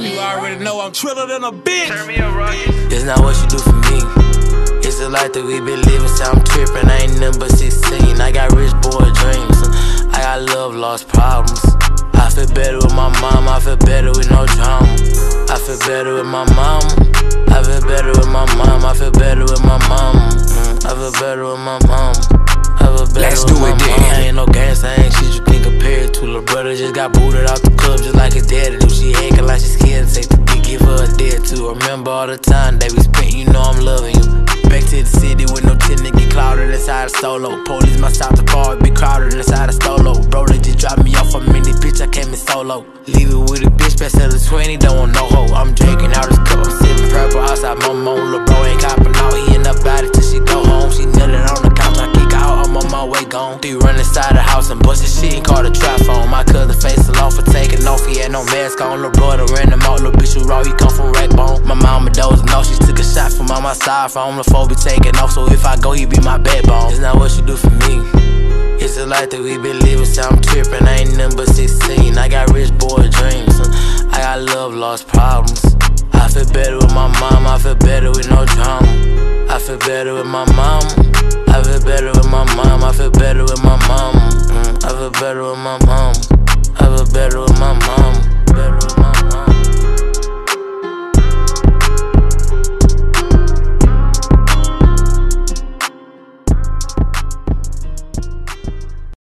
You already know I'm triller than a bitch. Turn me up, Rocky. It's not what you do for me. It's the life that we been living, so I'm tripping. I ain't nothing but 16. I got rich boy dreams. I got love, lost problems. I feel better with my mom. I feel better with no drama. I feel better with my mom. I feel better with my mom. I feel better with my mom. I feel better with my mom. I feel better Let's with do my it mom. then. I ain't no gangster, I ain't shit you can compare it to. Lil' brother just got booted out the club just like his daddy do. She acting like she scared to take the dick, give her a dare to. Remember all the time that we spent, you know I'm loving you. Back to the city with no tenant, get clouded inside a solo. Police my stop the car, be crowded inside a stolo. Bro, they just dropped me off a mini bitch, I came in solo. Leave it with a bitch, pass her the 20, don't want no hoe. I'm drinking out his cup, I'm sipping purple outside Momma. Lil' bro ain't copping out, he in her body till she go home. She kneeling on the couch, I kick her out, I'm on my way gone. They run inside the house and bust his shit and call the trap phone. My cousin face the law for taking off, he had no mask on. Lil' brother ran him out, lil' bitch who raw, he come from Rackbone. My mama dozing off, she took a shot from on my side from the phone be taking off, so if I go, you be my backbone. It's not what you do for me. It's the life that we been living, so I'm tripping. I ain't nothing but 16. I got rich boy dreams. I got love, lost problems. I feel better with my mom. I feel better with no drama. I feel better with my mom. I feel better with my mom. I feel better with my mom. I feel better with my mom. I feel better with my mom.